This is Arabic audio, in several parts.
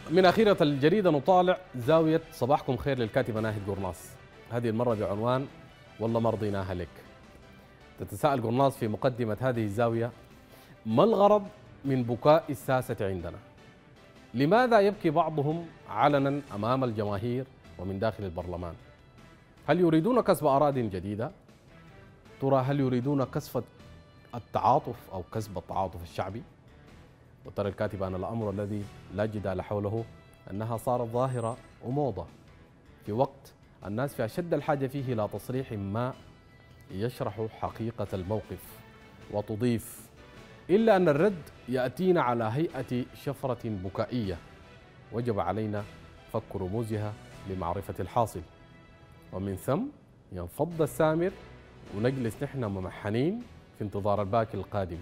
من أخيرة الجريدة نطالع زاوية صباحكم خير للكاتبة ناهد قرناص، هذه المرة بعنوان والله ما رضيناها لك. تتساءل قرناص في مقدمة هذه الزاوية: ما الغرض من بكاء الساسة عندنا؟ لماذا يبكي بعضهم علنا أمام الجماهير ومن داخل البرلمان؟ هل يريدون كسب أراضٍ جديدة؟ ترى هل يريدون كسب التعاطف أو كسب التعاطف الشعبي؟ وترى الكاتبة أن الأمر الذي لا جدال حوله أنها صارت ظاهرة وموضة في وقت الناس في أشد الحاجة فيه إلى تصريح ما يشرح حقيقة الموقف. وتضيف: إلا أن الرد يأتينا على هيئة شفرة بكائية وجب علينا فك رموزها لمعرفة الحاصل، ومن ثم ينفض السامر ونجلس نحن ممحنين في انتظار الباكي القادم.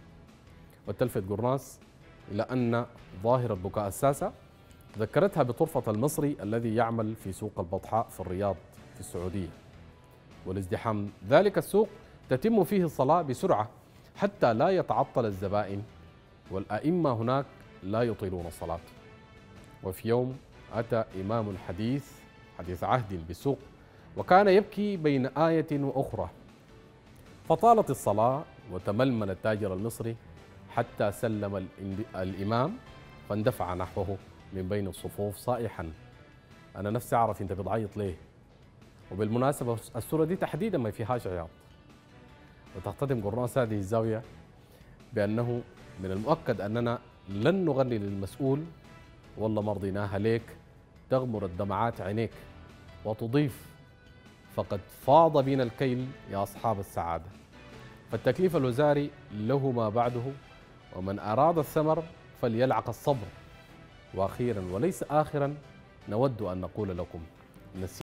وتلفت قرناص إلى أن ظاهرة بكاء الساسة ذكرتها بطرفة المصري الذي يعمل في سوق البطحاء في الرياض في السعودية، والازدحام ذلك السوق تتم فيه الصلاة بسرعة حتى لا يتعطل الزبائن، والأئمة هناك لا يطيلون الصلاة. وفي يوم أتى إمام حديث عهد بالسوق وكان يبكي بين آية وأخرى، فطالت الصلاة وتململ التاجر المصري حتى سلم الإمام فاندفع نحوه من بين الصفوف صائحا: أنا نفسي أعرف أنت بتعيط ليه؟ وبالمناسبة السورة دي تحديدا ما فيهاش عياط. وتختتم قرناص هذه الزاوية بأنه من المؤكد أننا لن نغني للمسؤول والله ما رضيناها ليك تغمر الدمعات عينيك. وتضيف: فقد فاض بنا الكيل يا أصحاب السعادة، فالتكليف الوزاري له ما بعده، ومن أراد الثمر فليلعق الصبر. وأخيرا وليس آخرا نود أن نقول لكم: